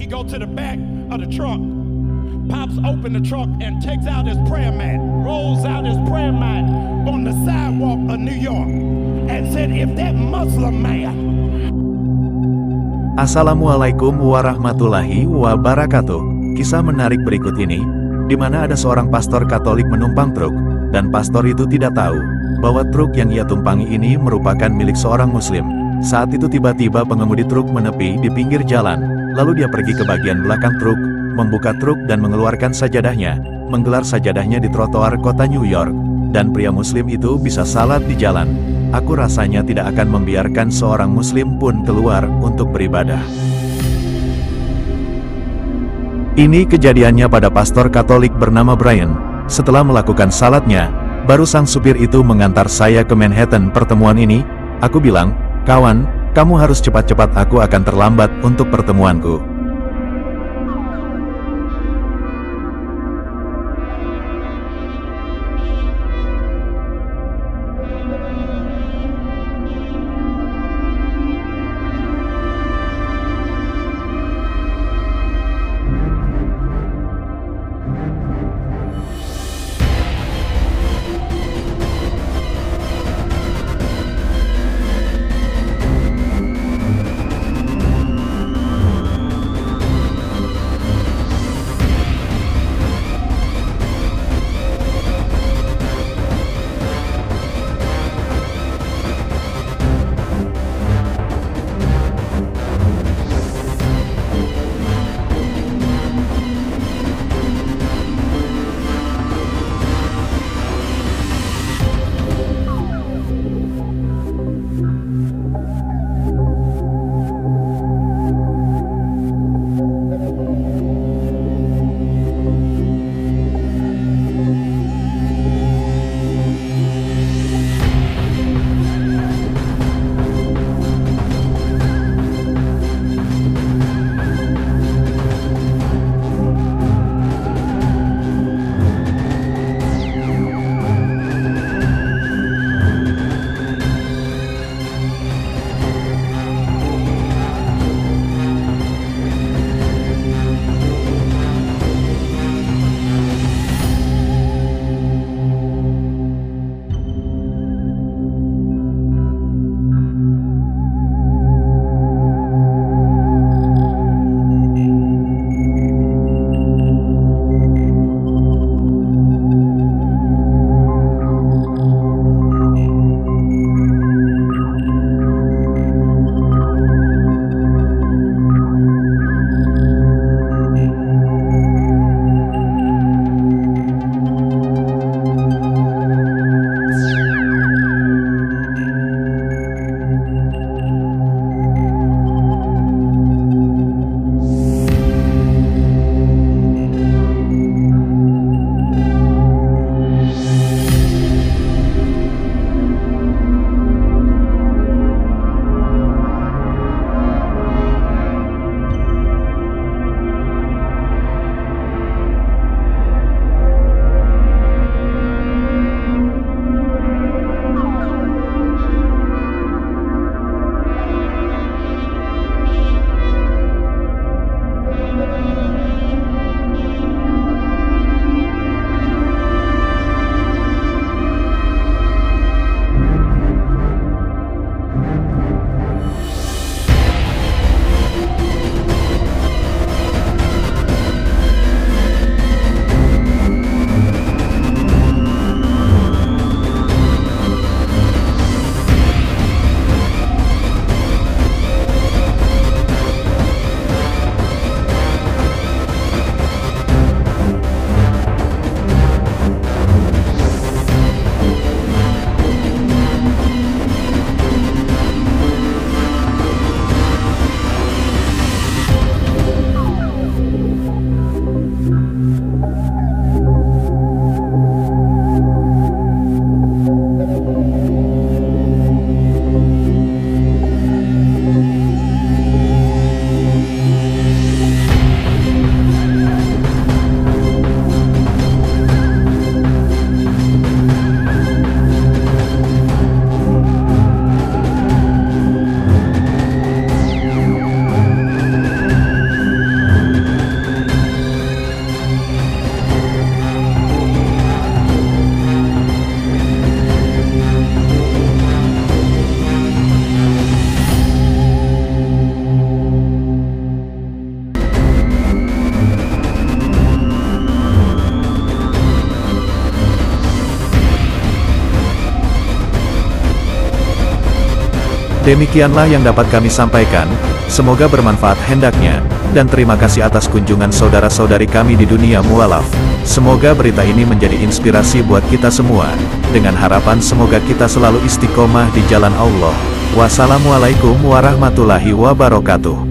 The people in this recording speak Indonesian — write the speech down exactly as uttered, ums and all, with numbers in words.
He go to the back of the truck, pops open the truck and takes out his prayer mat, rolls out his prayer mat on the sidewalk of New York and said, if that Muslim man. Assalamualaikum warahmatullahi wabarakatuh. Kisah menarik berikut ini, di mana ada seorang pastor Katolik menumpang truk, dan pastor itu tidak tahu bahwa truk yang ia tumpangi ini merupakan milik seorang Muslim. Saat itu tiba-tiba pengemudi truk menepi di pinggir jalan, lalu dia pergi ke bagian belakang truk, membuka truk dan mengeluarkan sajadahnya, menggelar sajadahnya di trotoar kota New York, dan pria Muslim itu bisa salat di jalan. Aku rasanya tidak akan membiarkan seorang Muslim pun keluar untuk beribadah. Ini kejadiannya pada pastor Katolik bernama Brian. Setelah melakukan salatnya, baru sang supir itu mengantar saya ke Manhattan pertemuan ini. Aku bilang, kawan, kamu harus cepat-cepat, aku akan terlambat untuk pertemuanku. Demikianlah yang dapat kami sampaikan, semoga bermanfaat hendaknya, dan terima kasih atas kunjungan saudara-saudari kami di dunia mualaf. Semoga berita ini menjadi inspirasi buat kita semua, dengan harapan semoga kita selalu istiqomah di jalan Allah. Wassalamualaikum warahmatullahi wabarakatuh.